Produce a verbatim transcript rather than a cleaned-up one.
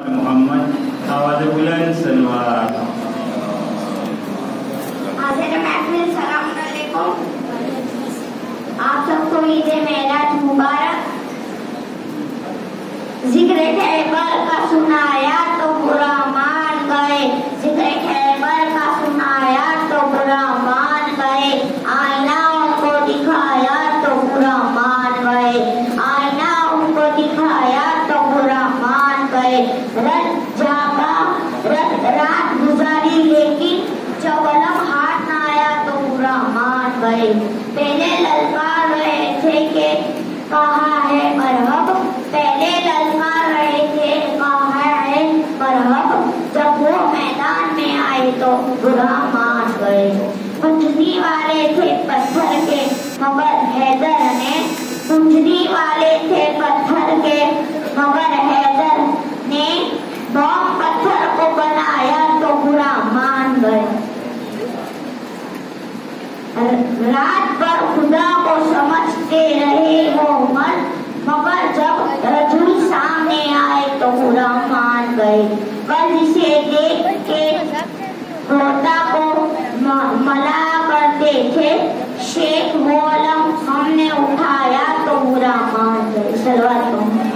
मोहम्मद आवाज़ बुलंद सलवात। हाज़िर महफिल सलाम अलैकुम। आप सबको ईद मेराज मुबारक। जिक्र खैबर का सुनाया तो बुरा मान गए, जिक्र खैबर का सुनाया तो बुरा मान गए, आईना उनको दिखाया तो बुरा मान गए, आईना उनको दिखाया तो बुरा मान गए। रत जागा रत रात गुजारी लेकिन जब अलम हाथ न आया तो बुरा मान गए। पहले ललकार रहे थे कि कहा है मरहब, पहले ललकार रहे थे कहा है मरहब, जब वो मैदान में आए तो बुरा मान गए। कुंजनी वाले थे पत्थर के मगर हैदर ने, कुंजनी वाले थे पत्थर के मगर हैदर ने बम पत्थर को बनाया तो बुरा मान गए। रात भर खुदा को समझते रहे वो मर्द, मगर जब रजूल सामने आए तो बुरा मान गए। कल इसे देख के रोता को मला करते थे शेख वो अलम, हमने उठाया तो बुरा मान गए। सलवात